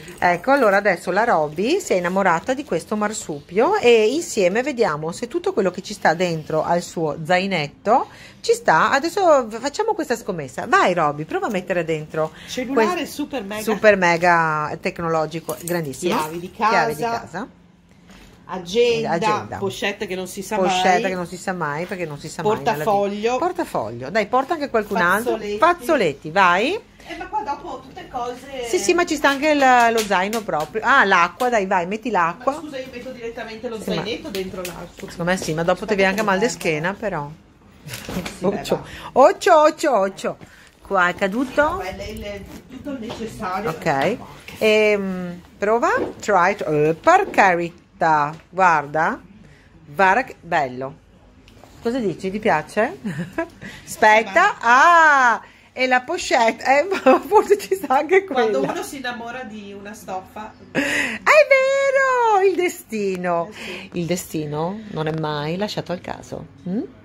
Ecco, allora adesso la Roby si è innamorata di questo marsupio e insieme vediamo se tutto quello che ci sta dentro al suo zainetto ci sta. Adesso facciamo questa scommessa. Vai Roby, prova a mettere dentro cellulare super mega tecnologico, grandissimo. Chiavi di casa. Agenda, pochette che non si sa mai. Che non si sa mai perché non si sa portafoglio. Mai. Portafoglio. Dai, porta anche qualcun altro. Fazzoletti, vai. Ma qua dopo tutte cose. Sì, ma ci sta anche lo zaino proprio. Ah, l'acqua, dai, vai, metti l'acqua. Scusa, io metto direttamente lo zainetto dentro l'acqua. Secondo me sì, ma dopo ti viene anche mal di schiena, però. Occio. Qua è caduto. Tutto il necessario. Ok. Prova. Try. Per carità. Guarda. Bello. Cosa dici? Ti piace? Aspetta. Ah! E la pochette, forse ci sta anche quella. Quando uno si innamora di una stoffa. È vero! Il destino. Il destino non è mai lasciato al caso.